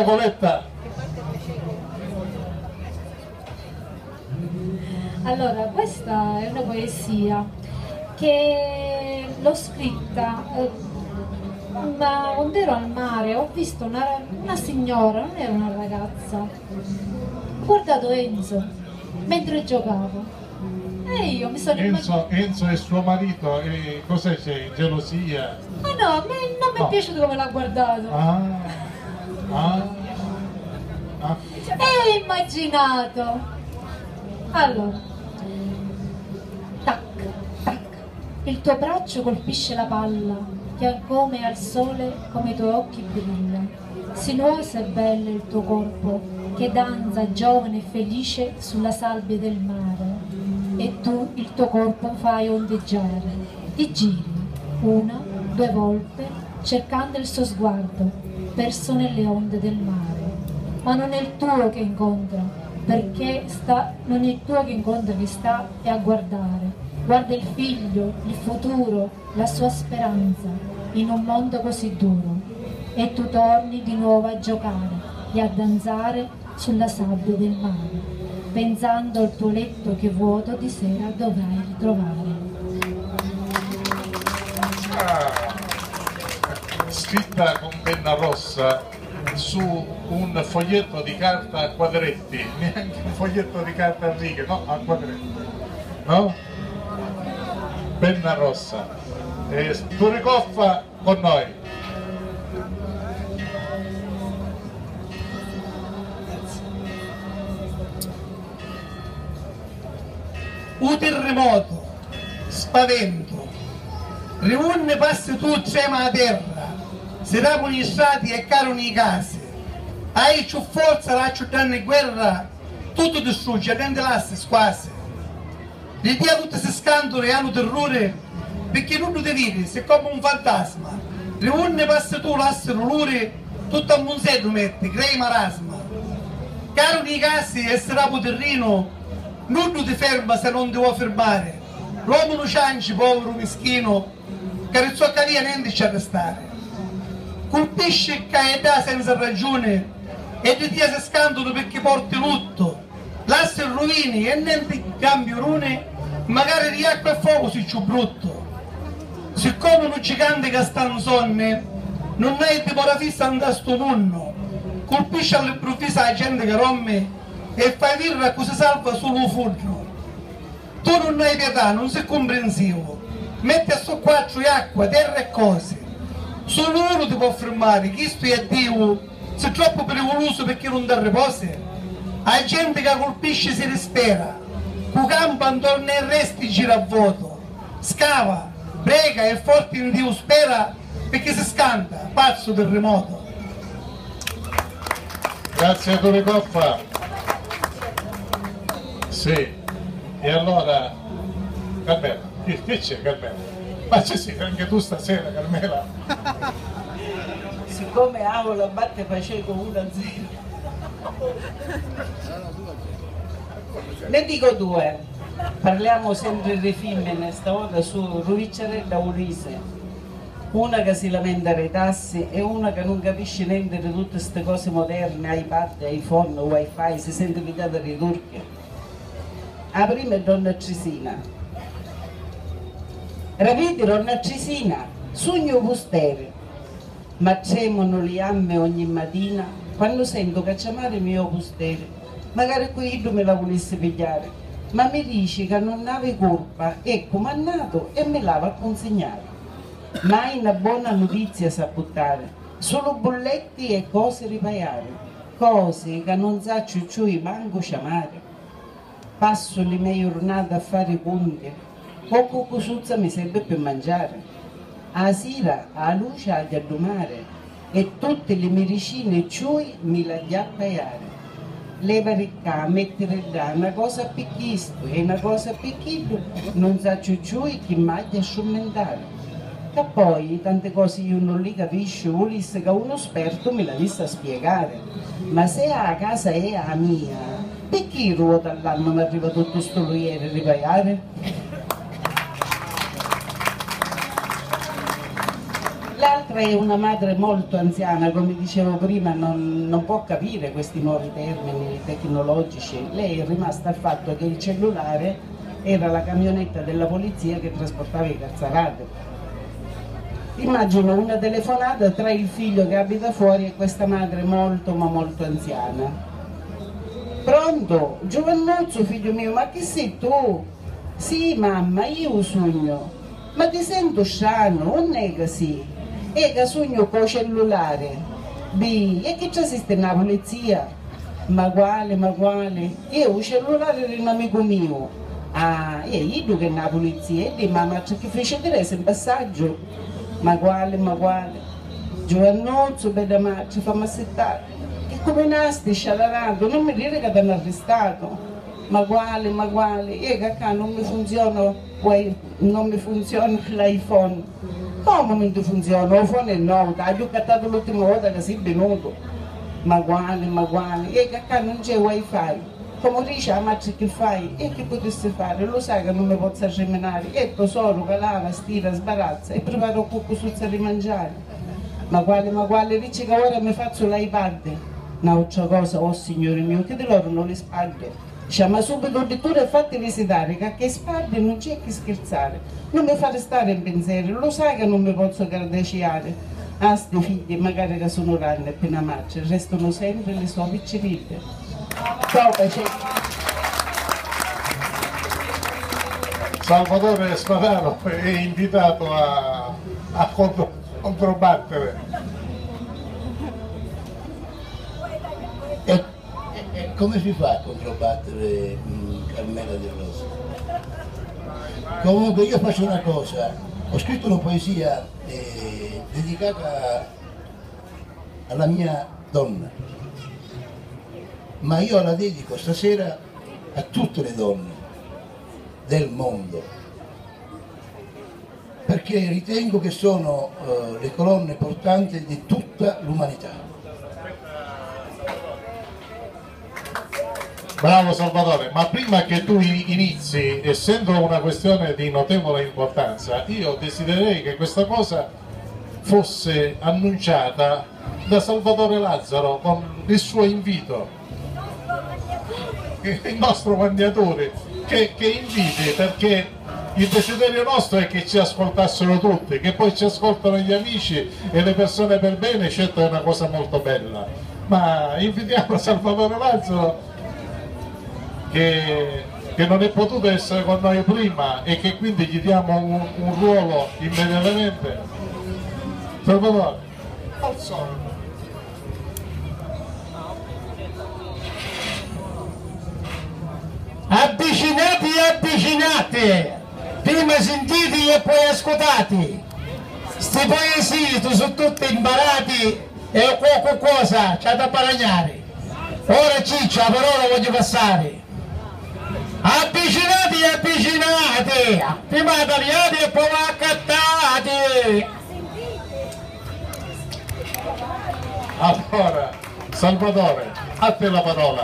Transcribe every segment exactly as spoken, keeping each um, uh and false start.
Coletta. Allora, questa è una poesia che l'ho scritta, eh, ma quando ero al mare ho visto una, una signora, non era una ragazza, ho guardato Enzo mentre giocavo e io mi sono Enzo, Enzo è suo marito, e cos'è, c'è gelosia? Ma no, a me non mi è No. piaciuto come l'ha guardato. Ah, ah, ah. E immaginato. Allora, tac, tac, il tuo braccio colpisce la palla, che come al sole, come i tuoi occhi brilla. Sinuoso e bello il tuo corpo, che danza giovane e felice sulla sabbia del mare. E tu il tuo corpo fai ondeggiare, ti giri una, due volte, cercando il suo sguardo, perso nelle onde del mare. Ma non è il tuo che incontra, perché sta, non è il tuo che incontra che sta e a guardare. Guarda il figlio, il futuro, la sua speranza, in un mondo così duro. E tu torni di nuovo a giocare e a danzare sulla sabbia del mare, pensando al tuo letto che vuoto di sera dovrai ritrovare. Ah, scritta con penna rossa su un foglietto di carta a quadretti, neanche un foglietto di carta a righe, no, a quadretti, no? Penna rossa. E Turicoffa con noi. Un terremoto, spavento, riunne passi tu trema la terra, si rapono i strati e carono i case, hai più forza, lascio danno in guerra, tutto distrugge, rende l'asse quasi. L'idea tutte si scandano e hanno terrore, perché non lo vedi, sei come un fantasma, riunne passi tu l'asse l'olore, tutto a monsetto metti, crei marasma. Carono i casi e si rapo terreno, non ti ferma se non ti vuoi fermare. L'uomo non cianci, povero mischino, che non so che via niente ci arrestare. Colpisce il caetà senza ragione e di te si scandano perché porti lutto. Lascia il rovini e niente cambio rune, magari di acqua e fuoco si ciù brutto. Siccome un gigante che stanno sonne, non hai dimora fissa andare a sto mondo. Colpisce all'improvviso la gente che romme e fai virra a cui si salva solo un furno. Tu non hai pietà, non sei comprensivo, metti a socquaccio acqua, terra e cose. Solo uno ti può fermare, chi sto è Dio, sei troppo pericoloso perché non dà riposo. La gente che colpisce si rispera, cu campo intorno ai resti gira a vuoto, scava, prega e forte in Dio spera perché si scanta, pazzo terremoto. Grazie a Turicoffa. Sì, e allora Carmela, che, che c'è Carmela? Ma ci sei anche tu stasera Carmela? Siccome Avola batte Paceco uno a zero, ne dico due. Parliamo sempre di femmine, stavolta su Ruvicciarella Ulisse, una che si lamenta dei tassi e una che non capisce niente di tutte queste cose moderne, iPad, iPhone, wifi, si sente invitata di turche. La prima è donna Trisina. Rapite donna Trisina, sogno posteri, ma tremono le amme ogni mattina quando sento che chiamare mio posteri. Magari quello me la volesse pigliare, ma mi dice che non avevo colpa, è comandato e me l'ava consegnato. Mai una buona notizia sa buttare, solo bolletti e cose ripaiare, cose che non sa ciucciui manco chiamare. Passo le mie giornate a fare i conti, poco cosuzza mi serve per mangiare. A sera, a luce agli addumare e tutte le medicine ciui mi la gli a pagare. Le varietà, mettere da una cosa picchisto e una cosa picchito, non sa ciucciui chi maglia a scommentare. E poi tante cose io non li capisco, volesse che uno esperto me la vista a spiegare. Ma se la casa è la mia, perché ruota all'anno mi arriva tutto sto loiere a ripagare? L'altra è una madre molto anziana, come dicevo prima, non, non può capire questi nuovi termini tecnologici. Lei è rimasta al fatto che il cellulare era la camionetta della polizia che trasportava i calzarate. Immagino una telefonata tra il figlio che abita fuori e questa madre molto ma molto anziana. Pronto? Giovannuzzo, figlio mio, ma chi sei tu? Sì, mamma, io sogno. Ma ti sento strano, non è così. È che sogno con il cellulare. B, e che ci assiste la polizia? Ma quale, ma quale? Io il cellulare di un amico mio. Ah, e io che è la polizia? E di mamma, che fece dire in passaggio? Ma quale, ma quale? Giovannuzzo, bella marcia, fammi assettare. E come nasti, scialarando, non mi dire che ti hanno arrestato. Ma quale, ma quale? E che qua non mi funziona, non mi funziona l'iPhone. Come non ti funziona? L'iPhone è nuovo, hai più cattato l'ultima volta che sei venuto. Ma quale, ma quale? E che qua non c'è wifi. Come dice, ma che fai? E che potresti fare? Lo sai che non mi posso seminare. E tesoro, calava, stira, sbarazza e preparo cucco sul di mangiare. Ma quale, ma quale? Dice che ora mi faccio l'iPad. Un'altra cosa, oh signore mio, che di loro non le spalle. Chiama subito addirittura e fatti visitare, che a che spalle non c'è che scherzare. Non mi fate stare in pensiero, lo sai che non mi posso gradeciare. Ah, sti figli, magari che sono ranne appena marcia, restano sempre le sue piccerite. Ciao, piacere. Salvatore Spadaro è invitato a, a contro, controbattere. E, e come si fa a controbattere mh, Carmela Del Rosa? Comunque io faccio una cosa, ho scritto una poesia eh, dedicata alla mia donna, ma io la dedico stasera a tutte le donne del mondo, perché ritengo che sono eh, le colonne portanti di tutta l'umanità. Bravo Salvatore, ma prima che tu inizi, essendo una questione di notevole importanza, io desidererei che questa cosa fosse annunciata da Salvatore Lazzaro con il suo invito, il nostro mandatore, che, che inviti, perché il desiderio nostro è che ci ascoltassero tutti, che poi ci ascoltano gli amici e le persone per bene, certo è una cosa molto bella, ma invitiamo Salvatore Lazzaro Che, che non è potuto essere con noi prima e che quindi gli diamo un, un ruolo immediatamente. Salvatore, al solito. Avvicinati e avvicinate, prima sentiti e poi ascoltati. Ste poesie tu sono tutte imparati e qualche cosa c'è da paragnare. Ora Ciccia, la parola voglio passare. Avvicinati e avvicinati, prima tagliati e poi accattati. Allora, Salvatore, a te la parola.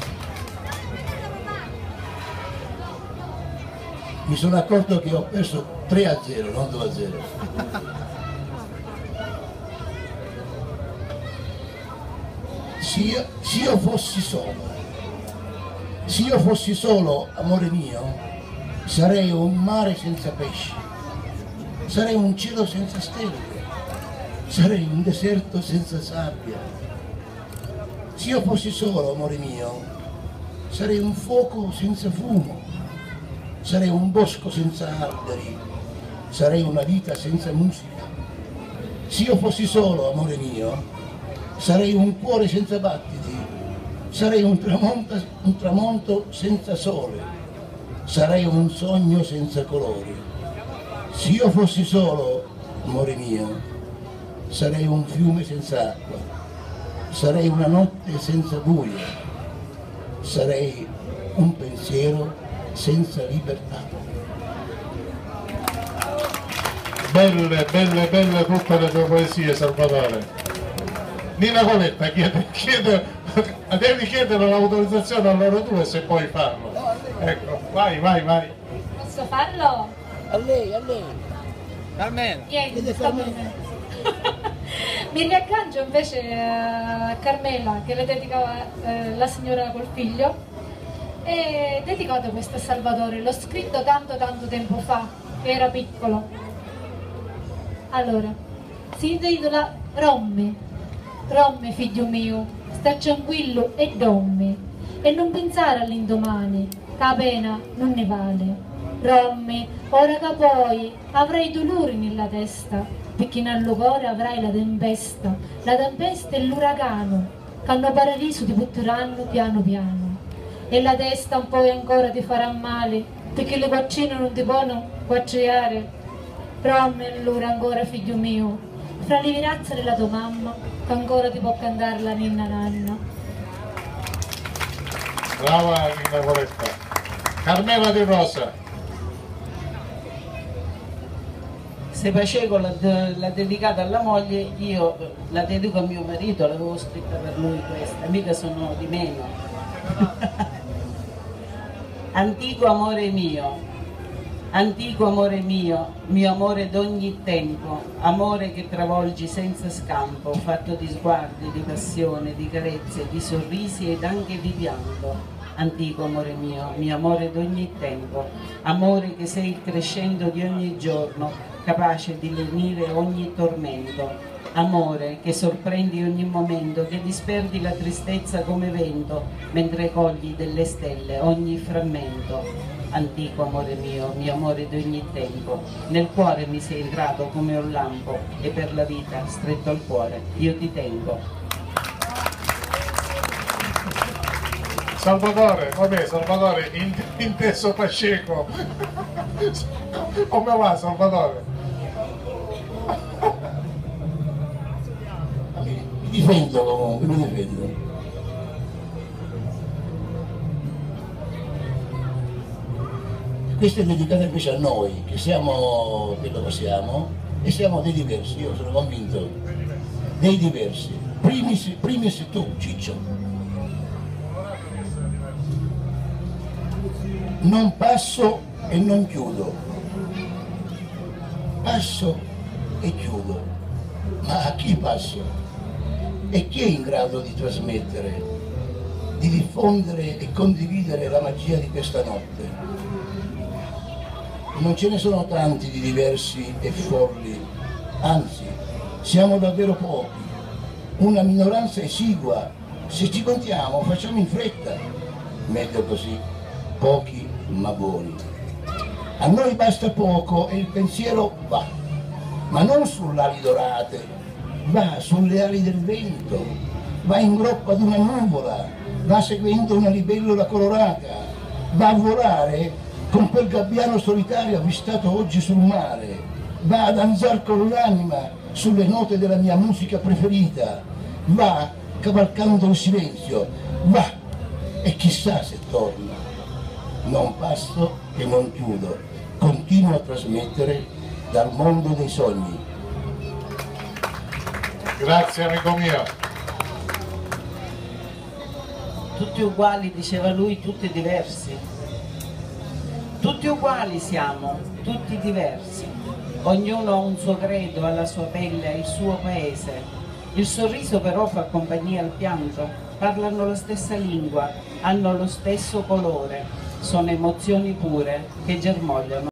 Mi sono accorto che ho perso tre a zero, non due a zero. Se io, se io fossi solo, se io fossi solo, amore mio, sarei un mare senza pesci, sarei un cielo senza stelle, sarei un deserto senza sabbia. Se io fossi solo, amore mio, sarei un fuoco senza fumo, sarei un bosco senza alberi, sarei una vita senza musica. Se io fossi solo, amore mio, sarei un cuore senza battiti, sarei un tramonto, un tramonto senza sole, sarei un sogno senza colori. Se io fossi solo, amore mio, sarei un fiume senza acqua, sarei una notte senza buio, sarei un pensiero senza libertà. Belle, belle, belle tutte le tue poesie, Salvatore. Nina Coletta chiede, chiede, devi chiedere l'autorizzazione a loro due se puoi farlo. Ecco, vai, vai, vai. Posso farlo? A lei, a lei. Carmela. Vieni, sta bene. Mi riaggancio invece a Carmela, che le dedicava eh, la signora col figlio, e dedicato questo a Salvatore, l'ho scritto tanto tanto tempo fa, che era piccolo. Allora, si intitola Romme. Romme, figlio mio, sta tranquillo e dormi, e non pensare all'indomani, che la pena non ne vale. Romme, ora che poi avrai dolori nella testa, perché nel cuore avrai la tempesta, la tempesta e l'uragano, che hanno paradiso ti butteranno piano piano. E la testa un po' ancora ti farà male, perché le goccine non ti possono quattreare. Romme allora ancora, figlio mio, fra le virazze della tua mamma, che ancora ti può cantare la ninna nanna. Brava Nina Coletta. Carmela Di Rosa. Se Paceco l'ha dedicata alla moglie, io la dedico a mio marito, l'avevo scritta per lui questa, mica sono di meno. Antico amore mio, antico amore mio, mio amore d'ogni tempo, amore che travolgi senza scampo, fatto di sguardi, di passione, di carezze, di sorrisi ed anche di pianto. Antico amore mio, mio amore d'ogni tempo, amore che sei il crescendo di ogni giorno, capace di lenire ogni tormento, amore che sorprendi ogni momento, che disperdi la tristezza come vento, mentre cogli delle stelle ogni frammento. Antico amore mio, mio amore di ogni tempo, nel cuore mi sei entrato come un lampo, e per la vita, stretto al cuore, io ti tengo. Salvatore, vabbè, Salvatore, inteso Paceco. Come va Salvatore? Mi difendo comunque, mi difendo. Questa è dedicata invece a noi, che siamo quello che siamo e siamo dei diversi, io sono convinto, dei diversi. Primis, primis tu, Ciccio. Non passo e non chiudo, passo e chiudo, ma a chi passo? E chi è in grado di trasmettere, di diffondere e condividere la magia di questa notte? Non ce ne sono tanti di diversi e folli, anzi, siamo davvero pochi, una minoranza esigua. Se ci contiamo facciamo in fretta, meglio così, pochi ma buoni. A noi basta poco e il pensiero va, ma non sulle ali dorate, va sulle ali del vento, va in groppa ad una nuvola, va seguendo una libellula colorata, va a volare con quel gabbiano solitario avvistato oggi sul mare, va a danzare con l'anima sulle note della mia musica preferita, va cavalcando il silenzio, va e chissà se torna. Non passo e non chiudo, continuo a trasmettere dal mondo dei sogni. Grazie amico mio. Tutti uguali, diceva lui, tutti diversi. Tutti uguali siamo, tutti diversi. Ognuno ha un suo credo, ha la sua pelle, ha il suo paese. Il sorriso però fa compagnia al pianto, parlano la stessa lingua, hanno lo stesso colore. Sono emozioni pure che germogliano.